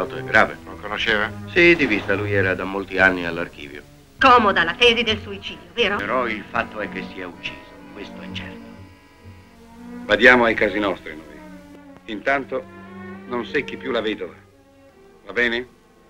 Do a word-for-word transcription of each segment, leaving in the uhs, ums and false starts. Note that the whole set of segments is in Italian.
poliziotto è grave. Lo conosceva? Sì, di vista, lui era da molti anni all'archivio. Comoda la tesi del suicidio, vero? Però il fatto è che si è ucciso, questo è certo. Badiamo ai casi nostri noi. Intanto non secchi più la vedova. Va bene?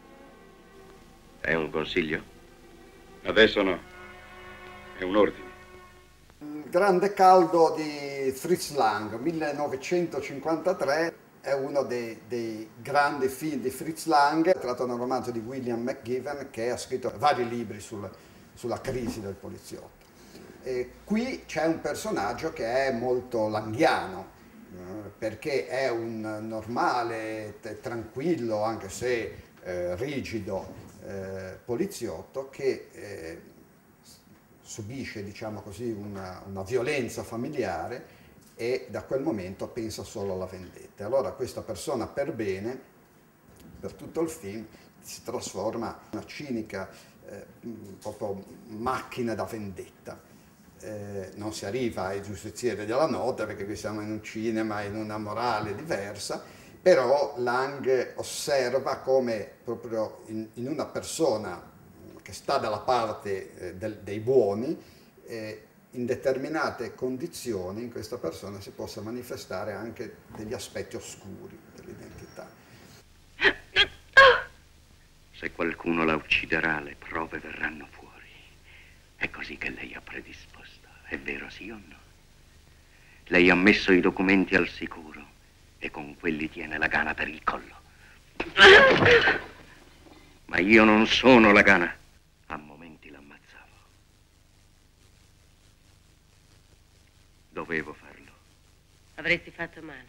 È un consiglio? Adesso no. È un ordine. Il grande caldo di Fritz Lang, millenovecentocinquantatré, è uno dei, dei grandi film di Fritz Lang. È tratto da un romanzo di William McGivern, che ha scritto vari libri sul, sulla crisi del poliziotto. E qui c'è un personaggio che è molto langhiano, eh, perché è un normale, tranquillo, anche se eh, rigido eh, poliziotto che eh, subisce, diciamo così, una, una violenza familiare e da quel momento pensa solo alla vendetta. Allora questa persona per bene, per tutto il film, si trasforma in una cinica eh, proprio macchina da vendetta. Eh, non si arriva ai giustizieri della notte, perché qui siamo in un cinema, in una morale diversa, però Lang osserva come proprio in, in una persona che sta dalla parte eh, del, dei buoni, eh, in determinate condizioni in questa persona si possa manifestare anche degli aspetti oscuri dell'identità. Se qualcuno la ucciderà, le prove verranno fuori. È così che lei ha predisposto. È vero, sì o no? Lei ha messo i documenti al sicuro e con quelli tiene la gana per il collo. Ma io non sono la gana. A momenti l'ammazzavo. Dovevo farlo. Avresti fatto male.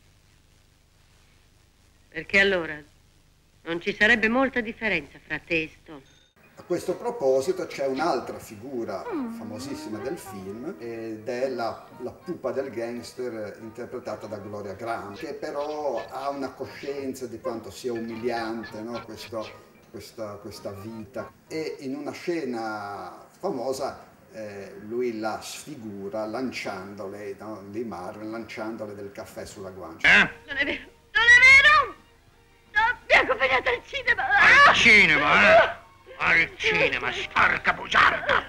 Perché allora non ci sarebbe molta differenza fra te e Stone. A questo proposito c'è un'altra figura famosissima del film ed è la, la pupa del gangster interpretata da Gloria Graham, che però ha una coscienza di quanto sia umiliante, no? Questo, questa, questa vita, e in una scena famosa eh, lui la sfigura lanciandole, no? Di Marvel, lanciandole del caffè sulla guancia. Eh? Non è vero! Non è vero! No, mi ha accompagnato al cinema! Al cinema, eh? Al cinema, sporca bugiarda!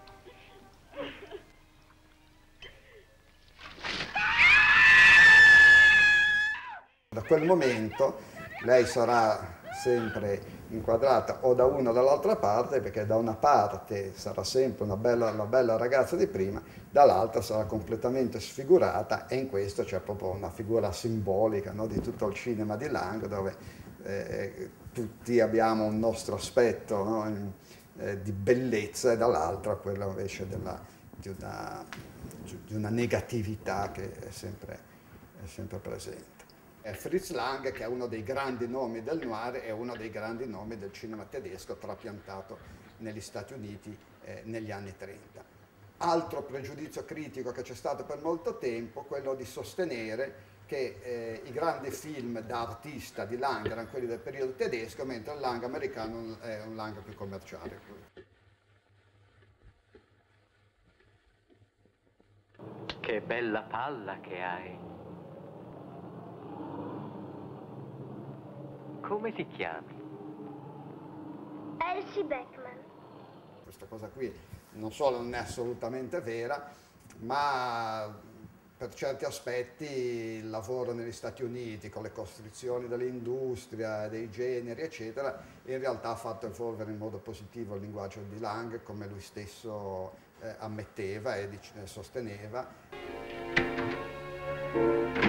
Da quel momento lei sarà sempre inquadrata o da una o dall'altra parte, perché da una parte sarà sempre una bella, la bella ragazza di prima, dall'altra sarà completamente sfigurata, e in questo c'è proprio una figura simbolica, no, di tutto il cinema di Lang, dove eh, tutti abbiamo un nostro aspetto, no, eh, di bellezza, e dall'altra quello invece della, di, una, di una negatività che è sempre, è sempre presente. Fritz Lang, che è uno dei grandi nomi del noir, è uno dei grandi nomi del cinema tedesco trapiantato negli Stati Uniti eh, negli anni trenta. Altro pregiudizio critico che c'è stato per molto tempo, quello di sostenere che eh, i grandi film da artista di Lang erano quelli del periodo tedesco, mentre il Lang americano è un Lang più commerciale. Che bella palla che hai. Come ti chiami? Elsie Beckman. Questa cosa qui non solo non è assolutamente vera, ma per certi aspetti il lavoro negli Stati Uniti con le costrizioni dell'industria, dei generi, eccetera, in realtà ha fatto evolvere in modo positivo il linguaggio di Lang, come lui stesso eh, ammetteva e sosteneva.